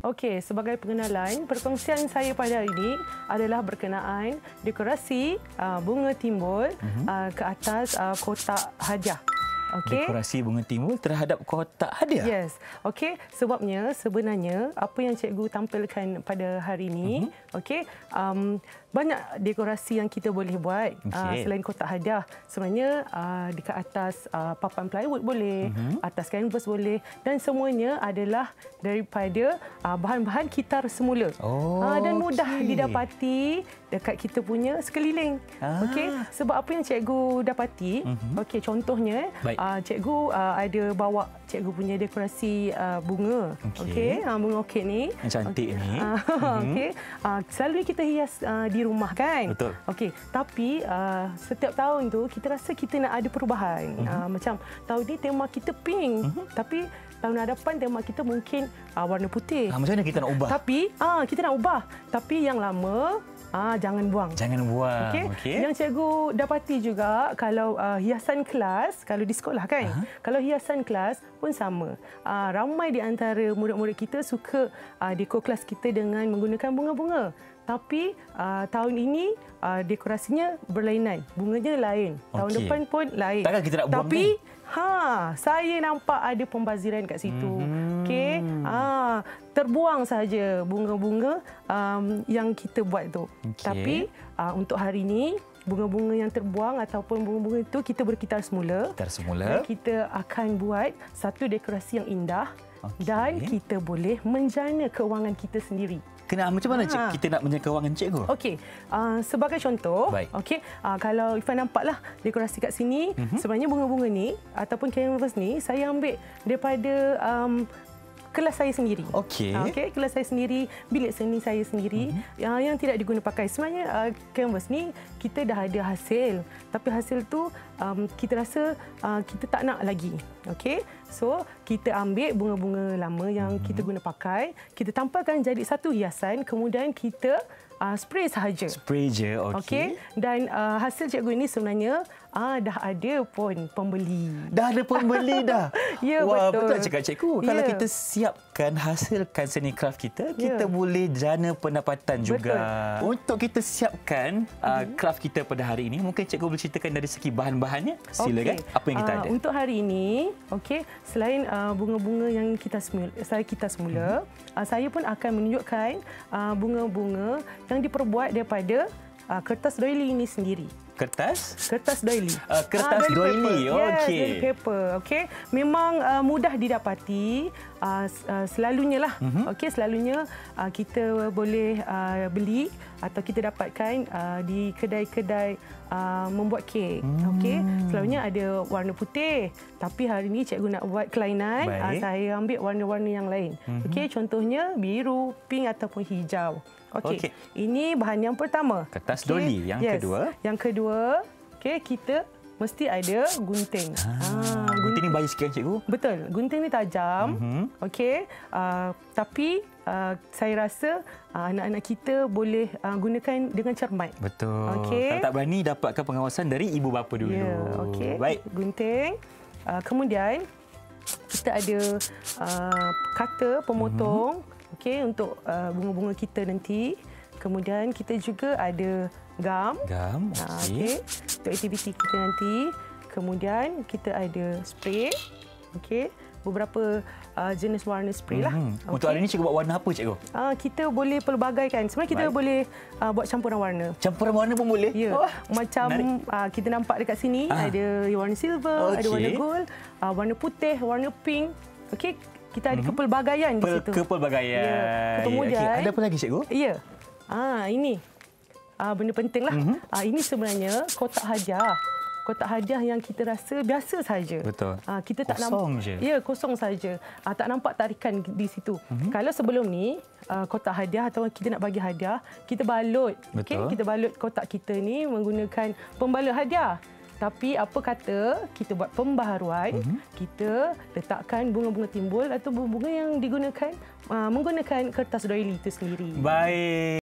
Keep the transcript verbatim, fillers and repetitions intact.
Okey, sebagai pengenalan, perkongsian saya pada hari ini adalah berkenaan dekorasi uh, bunga timbul uh-huh. uh, ke atas uh, kotak hadiah. Okay. Dekorasi bunga timbul terhadap kotak hadiah. Yes. Okey, sebabnya sebenarnya apa yang cikgu tampilkan pada hari ini, uh-huh. okey, um, banyak dekorasi yang kita boleh buat okay. uh, selain kotak hadiah. Sebenarnya uh, dekat atas uh, papan plywood boleh, uh-huh. atas kanvas boleh, dan semuanya adalah daripada uh, bahan-bahan kitar semula. Oh, uh, dan mudah okay. didapati dekat kita punya sekeliling. Ah. Okey, sebab apa yang cikgu dapati, uh-huh. okey, contohnya uh, cikgu uh, ada bawa cikgu punya dekorasi uh, bunga. Okey, okay. uh, bunga orkid ni. Yang cantik okay. ni. Uh, uh-huh. Okey, uh, selalu kita hias uh, di rumah kan. Betul. Okey, tapi uh, setiap tahun tu kita rasa kita nak ada perubahan. Uh-huh. Uh, macam tahun ni tema kita pink, uh-huh. tapi tahun hadapan tema kita mungkin uh, warna putih. Ha, macam mana kita nak ubah? Tapi uh, kita nak ubah. Tapi yang lama Ah, jangan buang. Jangan buang. Okey. Okay. Yang cikgu dapati juga kalau uh, hiasan kelas, kalau di sekolah kan, uh-huh. kalau hiasan kelas pun sama. Uh, ramai di antara murid-murid kita suka uh, dekor kelas kita dengan menggunakan bunga-bunga. Tapi uh, tahun ini uh, dekorasinya berlainan. Bunganya lain. Tahun okay. depan pun lain. Takkan kita nak buang Tapi ni? Ha, saya nampak ada pembaziran kat situ. Mm-hmm. Okey. Ha, terbuang saja bunga-bunga um, yang kita buat tu. Okay. Tapi uh, untuk hari ini bunga-bunga yang terbuang ataupun bunga-bunga itu kita berkitar semula. Kitar semula. Dan kita akan buat satu dekorasi yang indah okay. dan kita boleh menjana keuangan kita sendiri. Kenapa? Macam mana ha. kita nak menjaga kewangan cikgu? Okey, uh, sebagai contoh, okey, uh, kalau Ifan nampaklah dekorasi kat sini, uh-huh. sebenarnya bunga-bunga ni ataupun canvas ni saya ambil daripada um, kelas saya sendiri. Okey. Uh, Okey, kelas saya sendiri, bilik seni saya sendiri uh-huh. yang, yang tidak diguna pakai. Sebenarnya uh, canvas ni kita dah ada hasil, tapi hasil tu um, kita rasa uh, kita tak nak lagi. Okey. So, kita ambil bunga-bunga lama yang hmm. kita guna pakai, kita tampalkan jadi satu hiasan, kemudian kita uh, spray sahaja. Spray je, okey. Okay? Dan uh, hasil cikgu ini sebenarnya uh, dah ada pun pembeli. Dah ada pembeli dah? Ya, wah, betul. Betul cakap cikgu. Yeah. Kalau kita siapkan, hasilkan seni kraft kita, yeah. kita boleh jana pendapatan juga. Betul. Untuk kita siapkan uh, hmm. kraft kita pada hari ini, mungkin cikgu boleh ceritakan dari segi bahan-bahannya. Silakan. Okay. Apa yang kita uh, ada? Untuk hari ini, okey, selain uh, bunga-bunga yang kita semula, saya kita semula, hmm. uh, saya pun akan menunjukkan uh, bunga-bunga yang diperbuat daripada uh, kertas doily ini sendiri. Kertas? Kertas doily. Uh, kertas uh, doily, okey. Yes, doily paper, okey. Memang uh, mudah didapati, uh, uh, selalunya lah, uh-huh. okey, selalunya uh, kita boleh uh, beli atau kita dapatkan uh, di kedai-kedai uh, membuat kek, hmm. okey. Selalunya ada warna putih, tapi hari ini cikgu nak buat kelainan, uh, saya ambil warna-warna yang lain. Uh-huh. Okey, contohnya biru, pink ataupun hijau. Okey. Okay. Ini bahan yang pertama. Kertas okay. doily. Yang yes. kedua. Yang kedua, okey, kita mesti ada gunting. Ah, ah, gunting ni bayi sikit cikgu? Betul. Gunting ni tajam. Mm-hmm. Okey. Uh, tapi uh, saya rasa uh, anak-anak kita boleh uh, gunakan dengan cermat. Betul. Okay. Kalau tak berani, dapatkan pengawasan dari ibu bapa dulu. Ya, okey. Baik. Gunting. Uh, kemudian kita ada uh, cutter pemotong. Mm-hmm. Okey, untuk uh, bunga-bunga kita nanti. Kemudian kita juga ada gam. Gam, okey. Uh, okay. Untuk aktiviti kita nanti. Kemudian kita ada spray. Okey, beberapa uh, jenis warna spray lah. Mm-hmm. Okay. Untuk hari ini cikgu buat warna apa cikgu? Uh, kita boleh pelbagaikan. Sebenarnya kita Baik. boleh uh, buat campuran warna. Campuran warna pun boleh? Ya. Oh, macam uh, kita nampak dekat sini, ah. ada warna silver, okay. ada warna gold, uh, warna putih, warna pink. Okey. Kita ada mm-hmm. kepelbagaian di situ. Kepelbagaian. Ya. Kemudian okay. ada apa lagi cikgu? Ya. Ah ini. Ah benda penting lah. Mm-hmm. Ah ini sebenarnya kotak hadiah. Kotak hadiah yang kita rasa biasa saja. Betul. Ah kita tak kosong nampak. je. Ya, kosong saja. Ah tak nampak tarikan di situ. Mm-hmm. Kalau sebelum ni ah, kotak hadiah atau kita nak bagi hadiah, kita balut. Okey, kita balut kotak kita ni menggunakan pembalut hadiah. Tapi apa kata kita buat pembaharuan, uh-huh. kita letakkan bunga-bunga timbul atau bunga-bunga yang digunakan uh, menggunakan kertas doily itu sendiri. Baik.